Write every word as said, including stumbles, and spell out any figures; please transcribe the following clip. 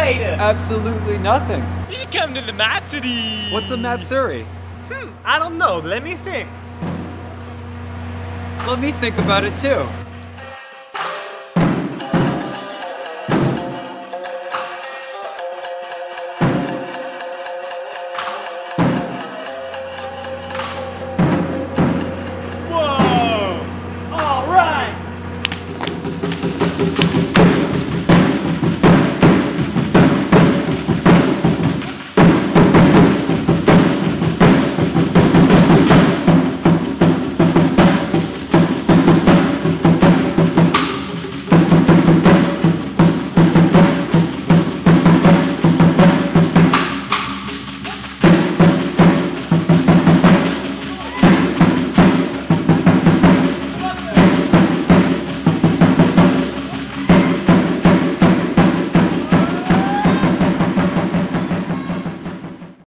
later? Absolutely nothing. You should come to the Matsuri. What's a Matsuri? Hmm, I don't know. Let me think. Let me think about it too.